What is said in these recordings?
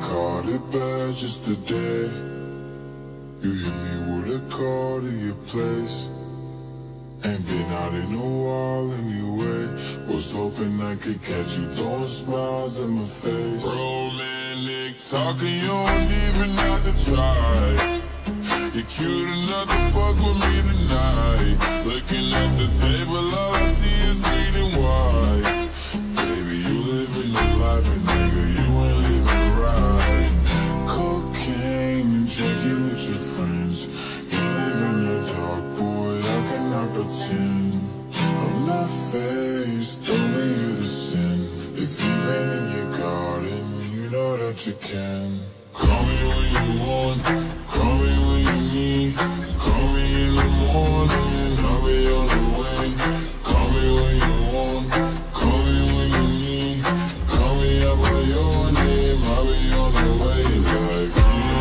caught it bad just today. You hit me with a call to your place. Ain't been out in a while anyway. Was hoping I could catch you throwing smiles in my face. Romantic talking, you don't even have to try. You're cute enough to fuck with me tonight. Looking at the table, all I see is bleeding white. Baby, you living the life, and nigga, you ain't living right. Cocaine and drinking with your friends. You live in the dark, boy, I cannot pretend. I'm not fazed, only you to sin. If you've been in your garden, you know that you can. Call me when you want, call me when you need. Call me in the morning, I'll be on the way. Call me when you want, call me when you need. Call me out by your name, I'll be on the way. Like,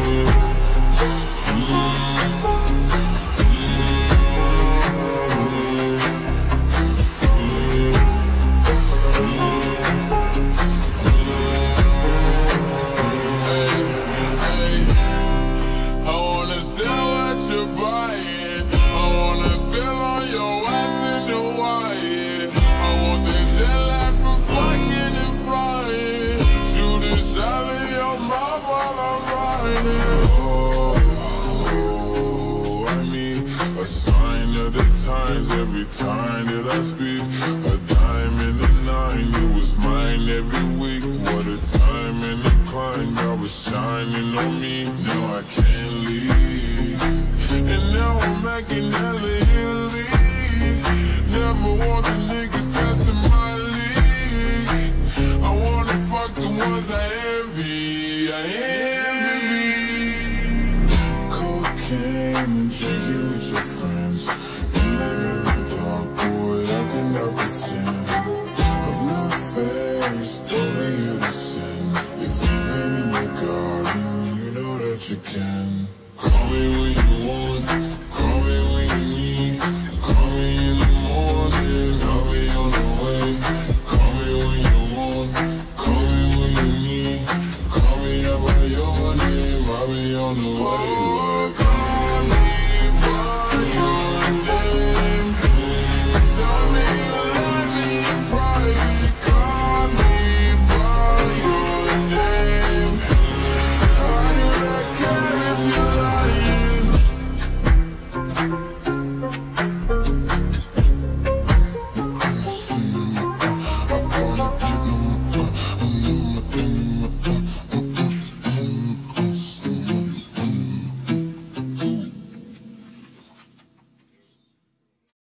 every time that I speak, a dime and a nine, it was mine every week. What a time and a climb, God was shining on me. Now I can't leave, and now I'm making hella Italy. Never want the niggas that's in my league. I wanna fuck the ones I envy, I envy. Cocaine and drinking with your friends. You live in the dark, boy, I cannot